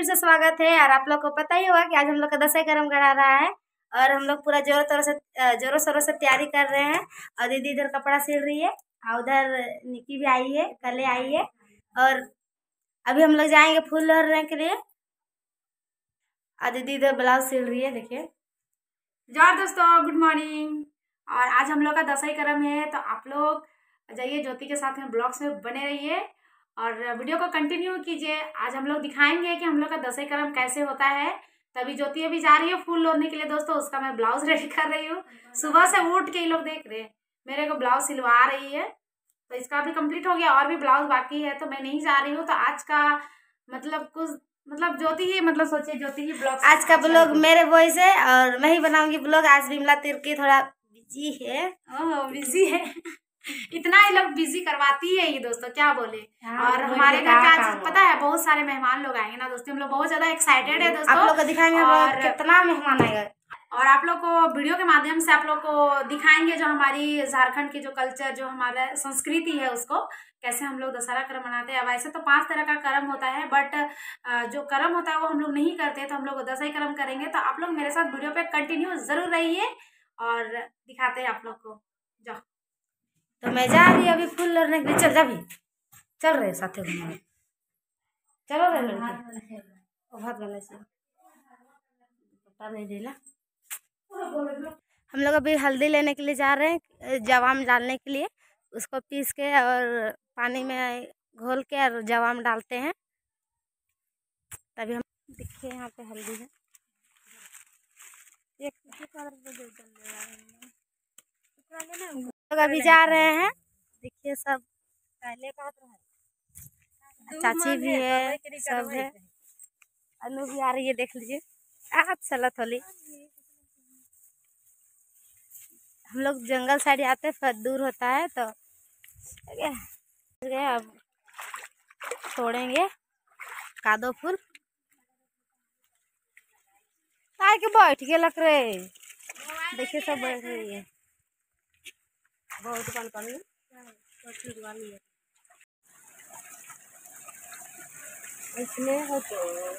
से स्वागत है। और आप लोग को पता ही होगा कि आज हम लोग का दशहरा कर्म करा रहा है और हम लोग पूरा जोरों शोरों से तैयारी कर रहे हैं। और दीदी इधर कपड़ा सिल रही है और उधर निकी भी आई है, कले आई है। और अभी हम लोग जाएंगे फूल लोहरने के लिए और दीदी इधर ब्लाउज सिल रही है। देखिए जोर दोस्तों, गुड मॉर्निंग। और आज हम लोग का दशहरा कर्म है, तो आप लोग जाइए ज्योति के साथ में ब्लॉग्स में बने रहिए और वीडियो को कंटिन्यू कीजिए। आज हम लोग दिखाएंगे कि हम लोग का दशहरा कर्म कैसे होता है। तभी ज्योति अभी जा रही है फूल लोड़ने के लिए दोस्तों, उसका मैं ब्लाउज रेडी कर रही हूँ। सुबह से उठ के ये लोग देख रहे हैं मेरे को ब्लाउज सिलवा रही है, तो इसका भी कंप्लीट हो गया और भी ब्लाउज बाकी है, तो मैं नहीं जा रही हूँ। तो आज का मतलब ज्योति ही सोचिए ज्योति ही ब्लॉग, आज का ब्लॉग मेरे वॉइस है और मैं ही बनाऊंगी ब्लॉग। आज विमला तिर्की थोड़ा बिजी है। बिजी है इतना ही लोग बिजी करवाती है ये दोस्तों, क्या बोले। और हमारे घर पे आज पता है बहुत सारे मेहमान लोग आएंगे ना दोस्तों, हम लोग बहुत ज्यादा एक्साइटेड है दोस्तों। आप लोग को दिखाएंगे और कितना मेहमान आएगा और आप लोग को वीडियो के माध्यम से आप लोग को दिखाएंगे जो हमारी झारखंड की जो कल्चर, जो हमारा संस्कृति है, उसको कैसे हम लोग दशहरा कर्म मनाते हैं। अब ऐसे तो 5 तरह का कर्म होता है, बट जो कर्म होता है वो हम लोग नहीं करते, तो हम लोग दशहरा कर्म करेंगे। तो आप लोग मेरे साथ वीडियो पे कंटिन्यू जरूर रहिए और दिखाते हैं आप लोग को। जाओ, तो मैं जा रही अभी फूल लोड़ने के लिए। चल जा भी, चल रहे साथे घूमने, चलो रे लड़के ओ भात बना से पता नहीं देला। हम लोग अभी हल्दी लेने के लिए जा रहे हैं, जवाम डालने के लिए। उसको पीस के और पानी में घोल के और जवाम डालते हैं, तभी हम देखिए यहाँ पे हल्दी है। लोग अभी जा रहे हैं, देखिए सब पहले का चाची भी है, सब है। अनु भी आ रही है, देख लीजिए। चला थोली हम लोग जंगल साइड आते हैं, फिर दूर होता है तो अब तोड़ेंगे कादो फूल। ताई के बैठ के लग रहे, देखिए सब बैठ रही है। बहुत दुकान पानी है इसमें हो तो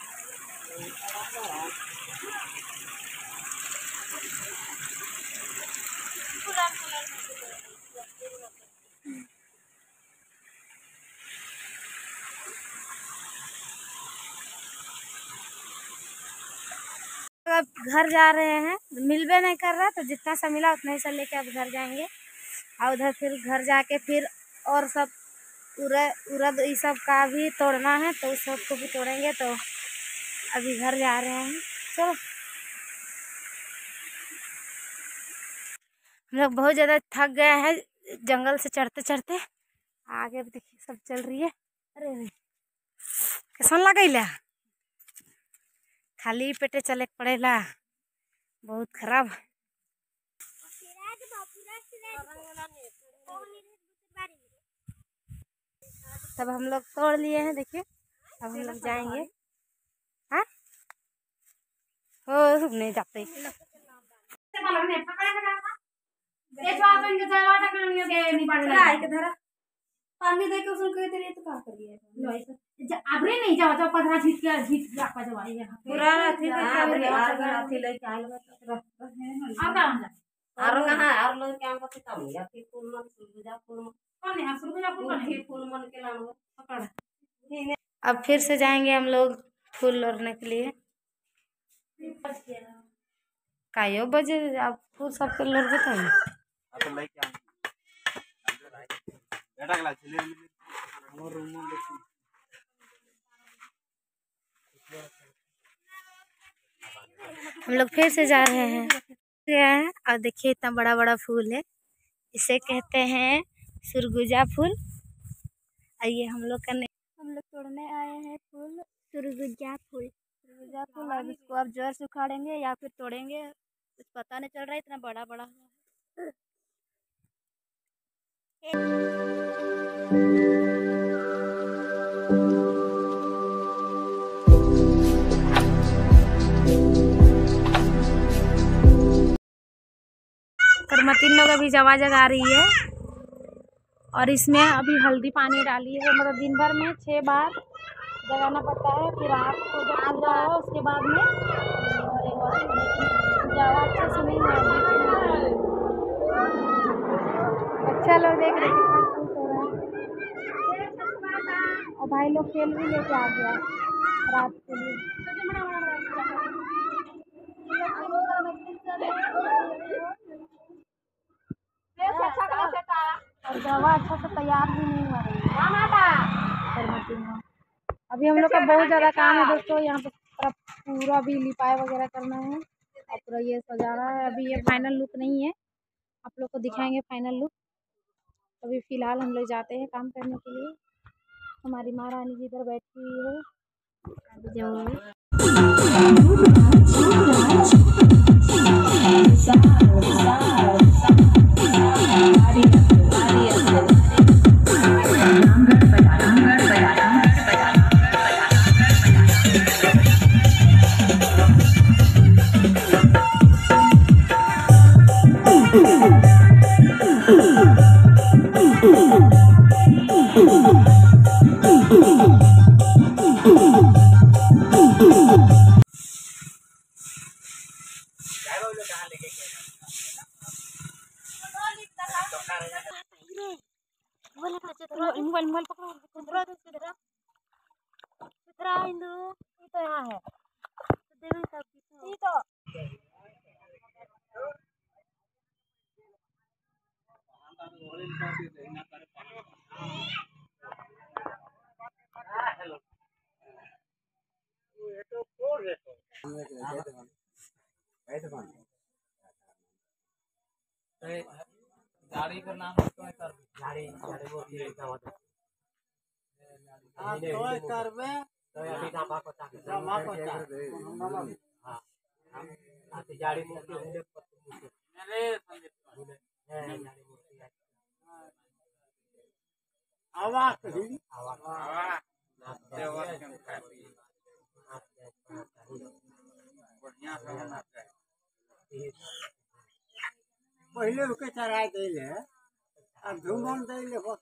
अब घर जा रहे हैं, मिलबे नहीं कर रहा, तो जितना सा मिला उतना ही सा लेके अब घर जाएंगे। और उधर फिर घर जाके फिर और सब उरद ये सब का भी तोड़ना है, तो उस सब को भी तोड़ेंगे। तो अभी घर जा रहे हैं। चलो, हम लोग बहुत ज़्यादा थक गए हैं जंगल से चढ़ते चढ़ते। आगे देखिए सब चल रही है। अरे कैसा लगेला, खाली पेटे चले पड़ेला, बहुत खराब। तब हम लोग तोड़ लिए हैं, देखिए अब हम लोग जाएंगे। हाँ हो नहीं जाते पानी दे के उसको कहते रहिए, तो का करिए अबरे नहीं जाओ तो 15 झीट के झीट आपका जवाई है पूरा थी लेके आल और कहां और लोग क्या करते कम या फिर फूल मन सुरगुजा फूल कौन है सुरगुजा फूल मन के लाम पकड़। अब फिर से जाएंगे हम लोग फूल लोड़ने के लिए। कायो बजे अब फूल सब के लोड़ देते हैं। हम लोग फिर से जा रहे हैं और देखिए इतना बड़ा बड़ा फूल है, इसे कहते हैं सुरगुजा फूल। आइए हम लोग तोड़ने आए हैं फूल, सुरगुजा फूल। अब इसको अब जोर से उखाड़ेंगे या फिर तोड़ेंगे, कुछ पता नहीं चल रहा है, इतना बड़ा बड़ा करमतीन लोग अभी जवा जगा रही है और इसमें अभी हल्दी पानी डाली है, मतलब दिन भर में 6 बार जगाना पड़ता है, फिर रात को जब पूजा हो उसके बाद में और एक बार जावा अच्छे से नहीं है। अच्छा लोग देख रहे कितना खुश हो रहा है और भाई लोग खेल भी लेके आ गया रात के लिए। और जावा अच्छा से तैयार भी नहीं हो रही है। अभी हम लोग का बहुत ज़्यादा काम है दोस्तों, यहाँ पे पूरा भी लिपाई वगैरह करना है और पूरा ये सजाना है। अभी ये फाइनल लुक नहीं है, आप लोग को दिखाएंगे फाइनल लुक। अभी फ़िलहाल हम लोग जाते हैं काम करने के लिए। हमारी महारानी जी इधर बैठी हुई है, जाऊँगी। मोबाइल पकड़ो, हिंदू ये तो यहाँ है देवी सब ये तो गाड़ी का नाम तो है कर गाड़ी गाड़ी वो लिखा हुआ था हां तो कर में तो अभी ना बात पता हां हां तो गाड़ी मूर्ति होंगे मेरे संदीप है गाड़ी मूर्ति है आवाज देवा के बढ़िया से होना चाहिए। पहले रुके चढ़ाए दिले अब धूमन दिले बस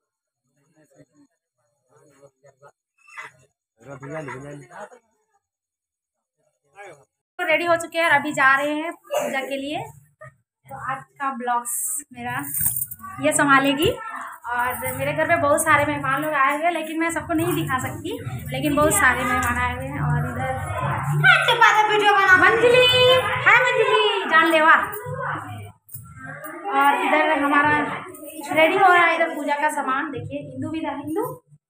रेडी हो चुके हैं और अभी जा रहे हैं पूजा के लिए। तो आज का ब्लॉग्स मेरा ये संभालेगी और मेरे घर पे बहुत सारे मेहमान लोग आए हुए हैं, लेकिन मैं सबको नहीं दिखा सकती, लेकिन बहुत सारे मेहमान आए हुए हैं। और इधर मंजली, हाय मंजली जानलेवा। और इधर हमारा रेडी हो रहा है, इधर पूजा का सामान देखिए, हिंदू भी था हिंदू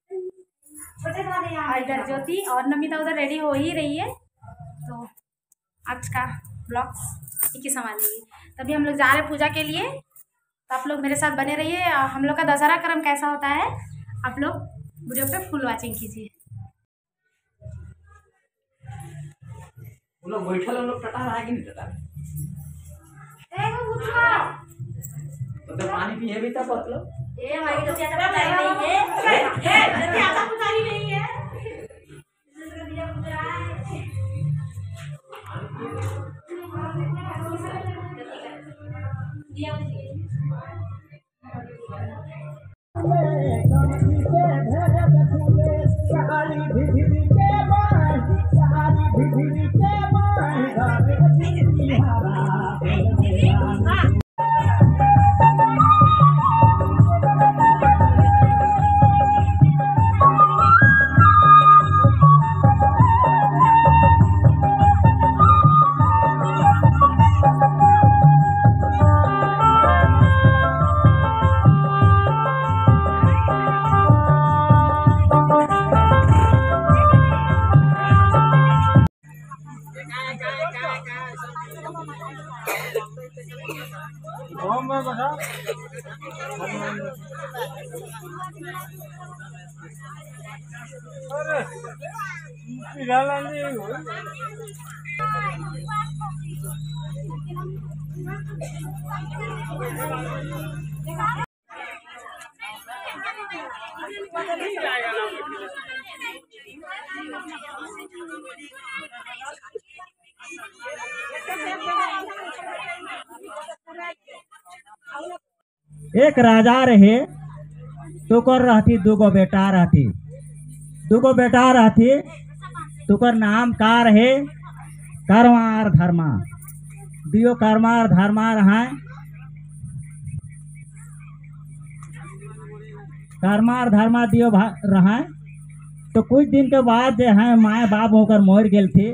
और इधर ज्योति और नमिता उधर रेडी हो ही रही है। तो आज का ब्लॉग्स एक ही संभालेगी। तभी हम लोग जा रहे हैं पूजा के लिए, तो आप लोग मेरे साथ बने रहिए। और हम लोग का दशहरा क्रम कैसा होता है आप लोग वीडियो पे फुल वॉचिंग कीजिए। लोग बैठल हम लोग टटा रहा कि नहीं टटा तो पानी पिए भी तब मतलब ये हमारी तो क्या करता है ये क्या पुजारी नहीं है एक राजा रहे तो कर रहती दूगो बेटा रहती। दुगो बेटा रहती, तुकर नाम का रहे करमार धर्मा। दियो करमार धर्मार हैं, करमार धर्मा दियो रहा। तो कुछ दिन के बाद जो है माए बाप होकर मोर गेल थी।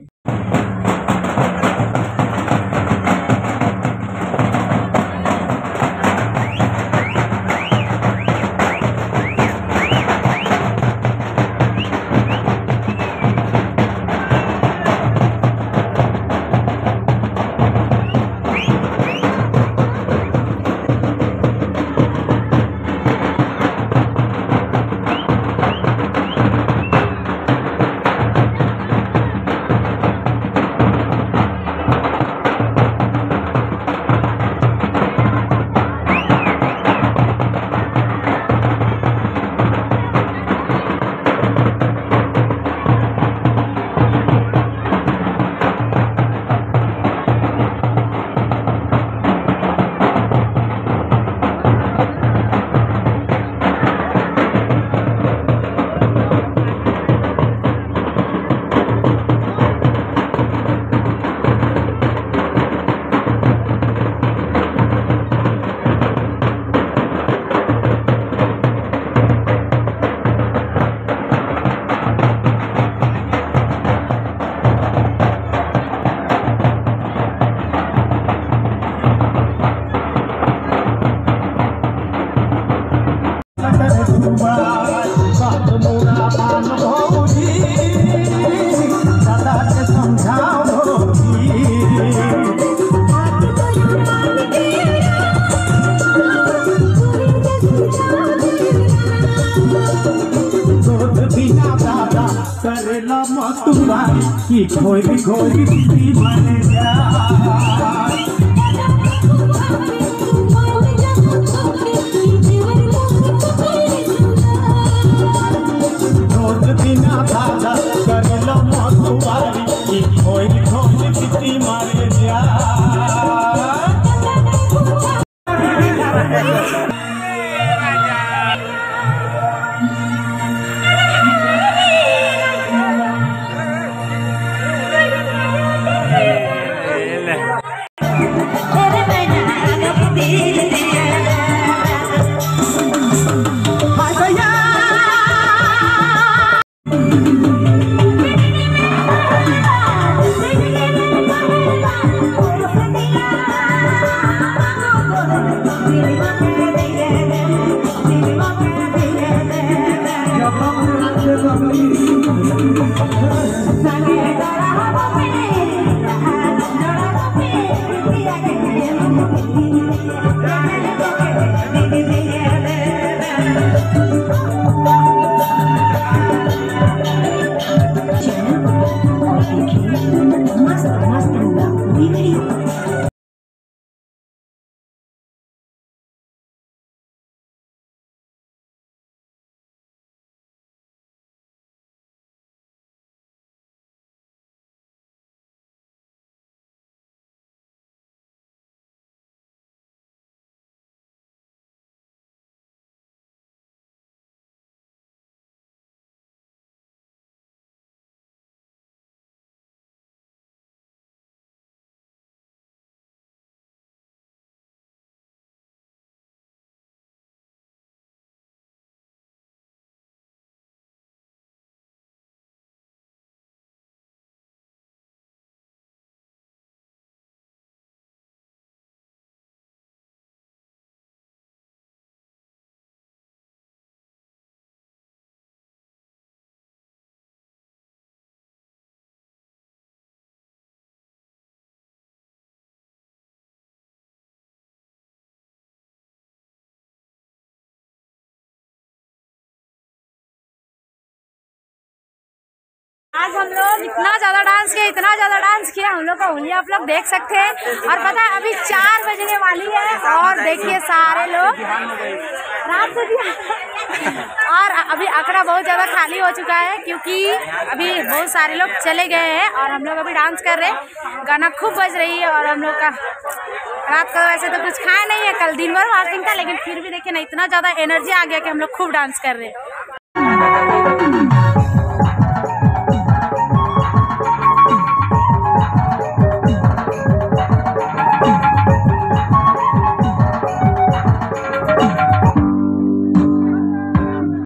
करेला मतुबाई की खोई खोई बने जा। करेला मतुबाई की खोई खोई मारे जा। आज हम लोग इतना ज़्यादा डांस किया हम लोग का उंगली आप लोग देख सकते हैं। और पता है अभी 4 बजने वाली है और देखिए सारे लोग रात को भी और अभी आंकड़ा बहुत ज़्यादा खाली हो चुका है क्योंकि अभी बहुत सारे लोग चले गए हैं और हम लोग अभी डांस कर रहे हैं। गाना खूब बज रही है और हम लोग का रात को वैसे तो कुछ खाया नहीं है, कल दिन भर फास्टिंग था, लेकिन फिर भी देखिए ना इतना ज़्यादा एनर्जी आ गया कि हम लोग खूब डांस कर रहे हैं।